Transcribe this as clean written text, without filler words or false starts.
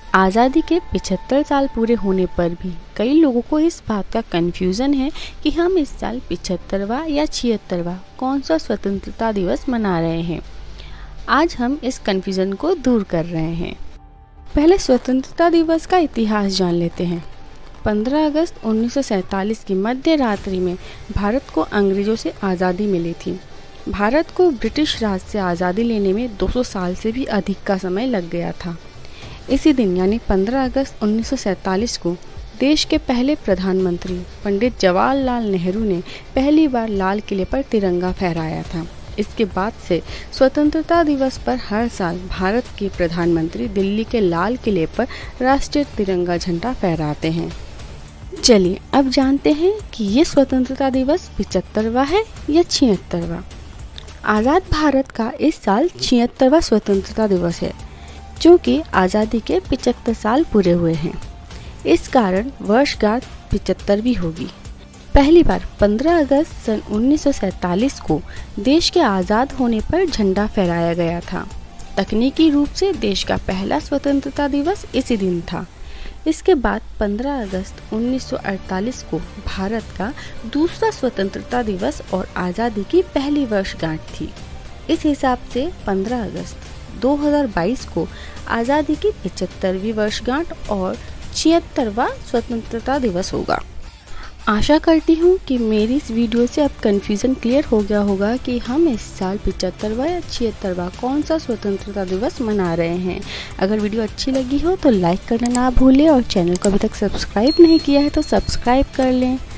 आज़ादी के 75 साल पूरे होने पर भी कई लोगों को इस बात का कन्फ्यूज़न है कि हम इस साल 75वां या 76वां कौन सा स्वतंत्रता दिवस मना रहे हैं। आज हम इस कन्फ्यूज़न को दूर कर रहे हैं। पहले स्वतंत्रता दिवस का इतिहास जान लेते हैं। 15 अगस्त 1947 की मध्य रात्रि में भारत को अंग्रेज़ों से आज़ादी मिली थी। भारत को ब्रिटिश राज से आज़ादी लेने में 200 साल से भी अधिक का समय लग गया था। इसी दिन यानी 15 अगस्त 1947 को देश के पहले प्रधानमंत्री पंडित जवाहरलाल नेहरू ने पहली बार लाल किले पर तिरंगा फहराया था। इसके बाद से स्वतंत्रता दिवस पर हर साल भारत के प्रधानमंत्री दिल्ली के लाल किले पर राष्ट्रीय तिरंगा झंडा फहराते हैं। चलिए अब जानते हैं कि ये स्वतंत्रता दिवस 75वां है या 76वां। आज़ाद भारत का इस साल 76वां स्वतंत्रता दिवस है, क्योंकि आज़ादी के 75 साल पूरे हुए हैं। इस कारण वर्षगांठ 75वीं होगी। पहली बार 15 अगस्त सन 1947 को देश के आज़ाद होने पर झंडा फहराया गया था। तकनीकी रूप से देश का पहला स्वतंत्रता दिवस इसी दिन था। इसके बाद 15 अगस्त 1948 को भारत का दूसरा स्वतंत्रता दिवस और आज़ादी की पहली वर्षगांठ थी। इस हिसाब से 15 अगस्त 2022 को आज़ादी की 75वीं वर्षगांठ और 76वां स्वतंत्रता दिवस होगा। आशा करती हूँ कि मेरी इस वीडियो से अब कन्फ्यूज़न क्लियर हो गया होगा कि हम इस साल 75वां या 76वां कौन सा स्वतंत्रता दिवस मना रहे हैं। अगर वीडियो अच्छी लगी हो तो लाइक करना ना भूलें और चैनल को अभी तक सब्सक्राइब नहीं किया है तो सब्सक्राइब कर लें।